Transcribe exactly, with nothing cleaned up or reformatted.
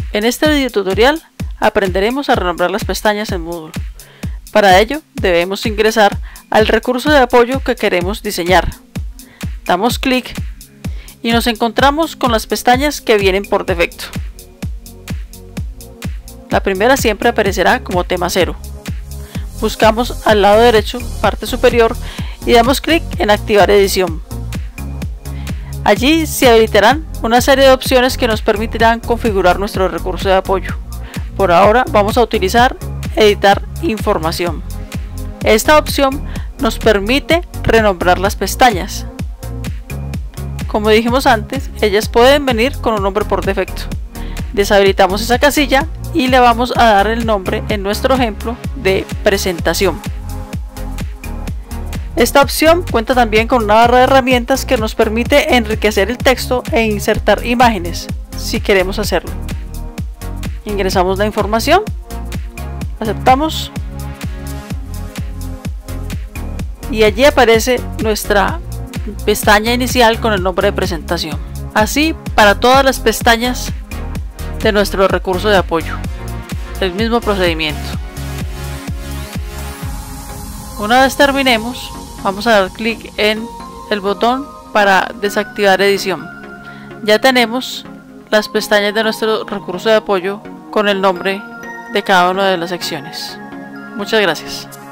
En este video tutorial aprenderemos a renombrar las pestañas en Moodle. Para ello debemos ingresar al recurso de apoyo que queremos diseñar. Damos clic y nos encontramos con las pestañas que vienen por defecto. La primera siempre aparecerá como tema cero. Buscamos al lado derecho, parte superior, y damos clic en activar edición. Allí se habilitarán una serie de opciones que nos permitirán configurar nuestro recurso de apoyo. Por ahora vamos a utilizar editar información. Esta opción nos permite renombrar las pestañas. Como dijimos antes, ellas pueden venir con un nombre por defecto. Deshabilitamos esa casilla y le vamos a dar el nombre en nuestro ejemplo de presentación. Esta opción cuenta también con una barra de herramientas que nos permite enriquecer el texto e insertar imágenes si queremos hacerlo. Ingresamos la información, aceptamos y allí aparece nuestra pestaña inicial con el nombre de presentación. Así para todas las pestañas de nuestro recurso de apoyo, el mismo procedimiento. Una vez terminemos, vamos a dar clic en el botón para desactivar edición. Ya tenemos las pestañas de nuestro recurso de apoyo con el nombre de cada una de las secciones. Muchas gracias.